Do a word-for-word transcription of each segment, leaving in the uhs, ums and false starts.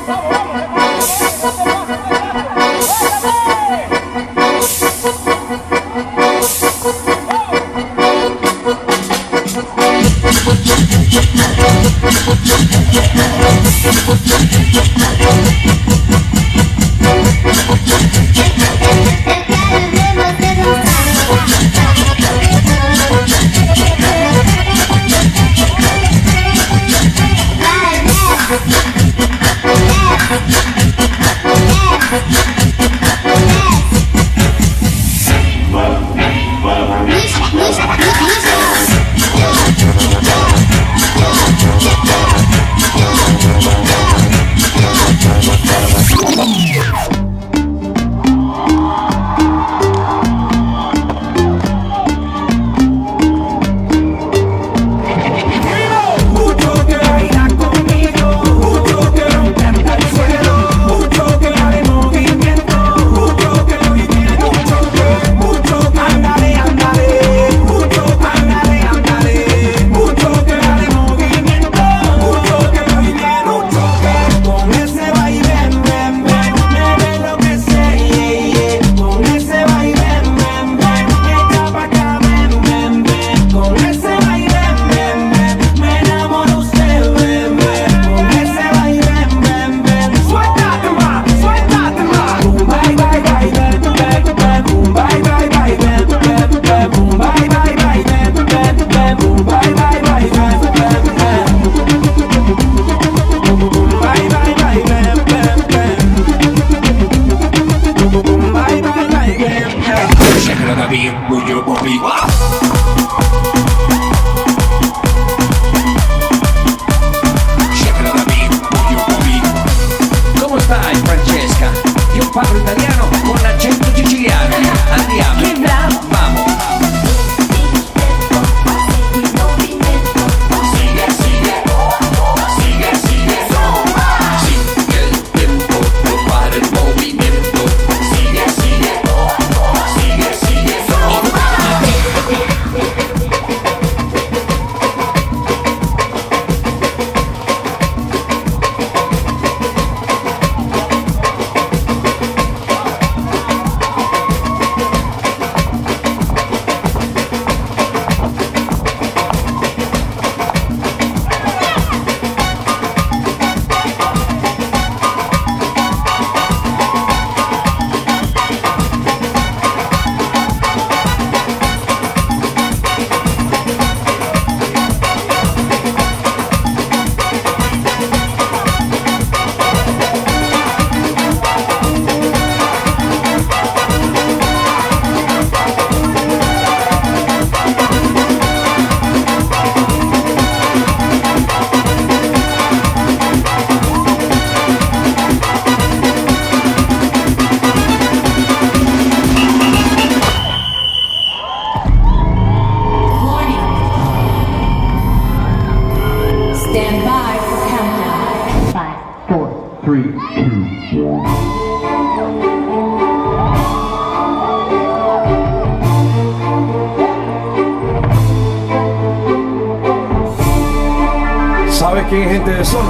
¿Sabes quién es gente de zona?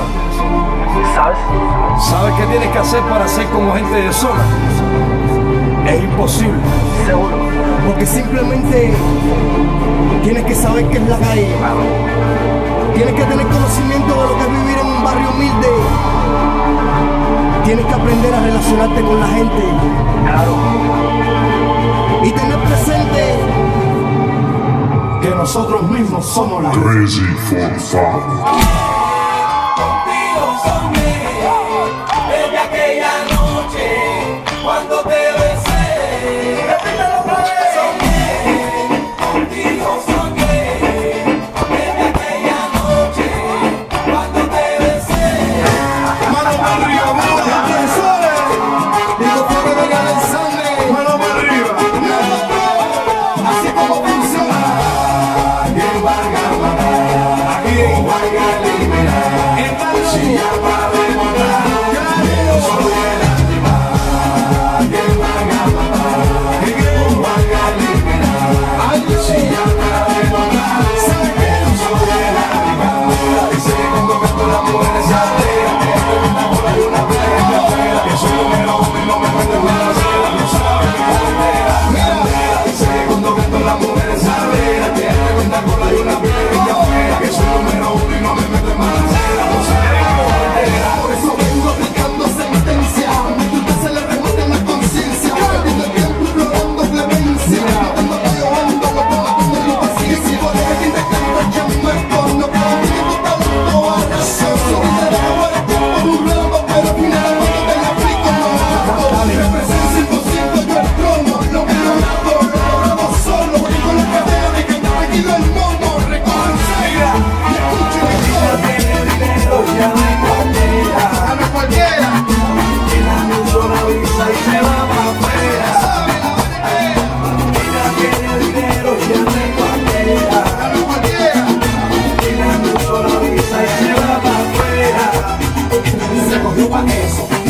¿Sabes? ¿Sabes qué tienes que hacer para ser como gente de zona? Es imposible. Seguro. Porque simplemente tienes que saber qué es la calle. Tienes que tener conocimiento de lo que es vivir en un barrio humilde. Tienes que aprender a relacionarte con la gente. Claro. Y tener presente que nosotros mismos somos la gente. Crazy for Fun. Contigo soñé desde aquella noche cuando te besé. Repítelo otra vez. Soñé, contigo soñé desde aquella noche cuando te besé. Mano para arriba, mano para arriba. Digo que me venga el sangre. Mano para arriba. Así como funciona. Aquí en Vargas, aquí en Vargas Liberal. Si ya para demostrar que yo soy el animal.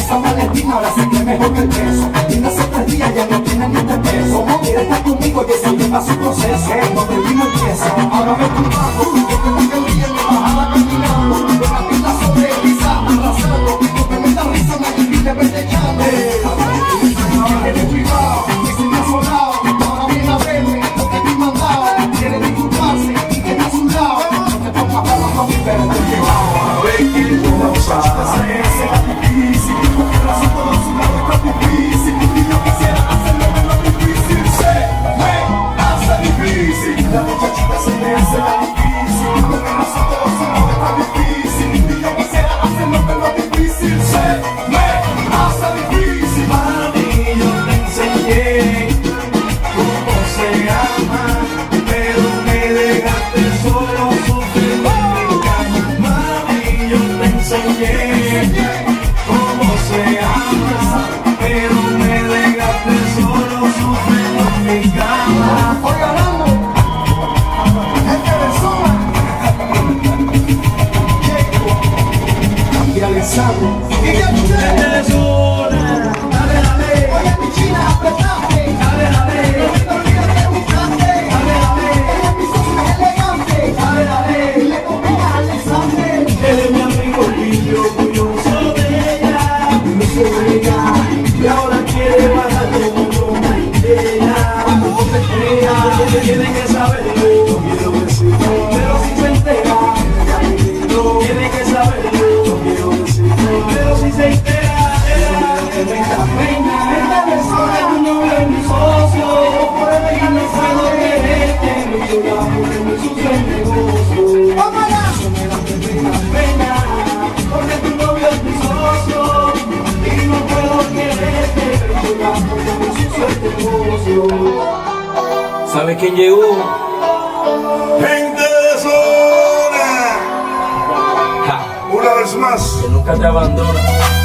esa Valentina ahora se cree mejor que el peso. Y en hace tres días ya no tiene ni este peso. Como quiere estar conmigo que se lleva su proceso. Donde el vino empieza, ahora me tumbando. Yo que nunca brilla en mi bajada caminando. De la pista sobre pisa, arrasando. Con tremenda risa me divide verdechando. En el privado, y sin asolado. Ahora viene a verme, lo que vi mandado. Quiere disculparse y que está a su lado. No te pongas para no vivir en el privado. A ver quién no pasa. Se la difícil, porque el asunto de su lado está difícil. Y yo quisiera hacerlo menos difícil. Se me hace difícil. La muchachita se me hace la difícil. Porque el asunto de su lado está difícil. Y yo quisiera hacerlo menos difícil. Se me hace difícil. Mami, yo te enseñé cómo se ama, pero me dejaste solo sufriendo en mi cama. Mami, yo te enseñé cómo se ama, pero me dejaste solo sufriendo en mi cama. Hoy hablando, gente de zona. Y Alessandro. Y ya tú Desde zona, dale, dale, oye, mi china, apretaste. dale, dale, No te olvides que buscaste. dale, dale, Ella es mi socio elegante. dale, dale. Y le combina a Alessandro. Él es mi amigo y yo orgulloso de ella, no se ella, y ahora quiere bajar como una idea. Ella tiene que saberlo, no quiero decirlo, pero si se entera, tiene que saberlo, no quiero decirlo, pero si se entera, ella tiene esta pena. Esta persona es un novio es mi socio, y no puedo quererte, no quiero porque me sucio el negocio. ¡Vámonos! Pena, porque tu novio es mi socio y no puedo quererte, pero porque me sucio este negocio. ¿Sabes quién llegó? Gente de zona, una vez más. Que nunca te abandona.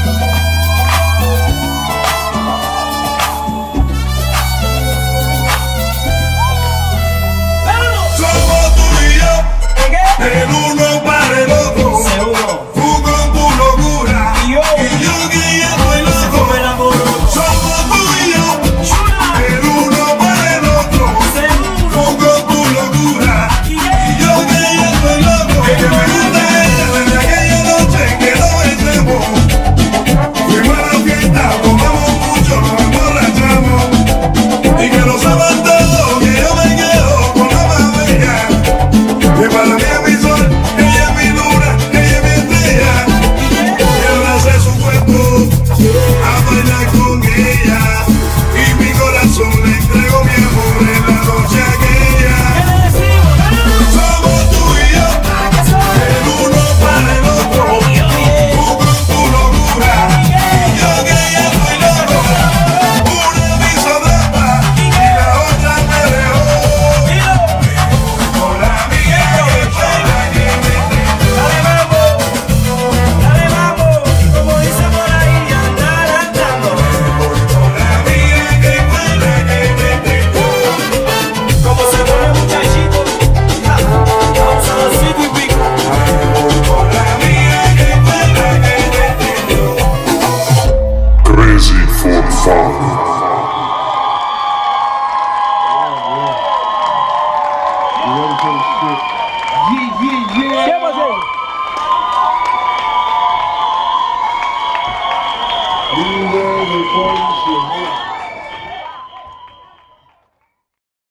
Somos tú y yo, el uno para el otro. Seguro. Tú con tu locura Y yo. y yo que ya estoy loco. Me enamoro. Somos tú y yo, el uno para el otro. Tú con tu locura y yo que ya estoy loco. Que me gusta ella desde aquella noche que nos besemos. Fuimos a la fiesta, tomamos mucho, nos emborrachamos. Y que lo saben todo, que yo me quedo con la más bella. Que para mí es mi sol, ella es mi luna, ella es mi estrella. Quiero hacer su cuerpo, a bailar con ella. Y mi corazón le entrego mi amor en la noche aquella. Somos tú y yo, el uno para el otro. Tú con tu locura, y yo que ya estoy loco. Una me hizo trampa y la otra me dejó. Con la mía que fue la que me entregó. Dale vamos, dale vamos, como dice por ahí, andar andando. Con la mía que fue la que me entregó. Como se pone muchachito, vamos a los sitios y pico. Con la mía que fue la que me entregó. Crazy for fun. ¿Qué pasó? You were the bullshit.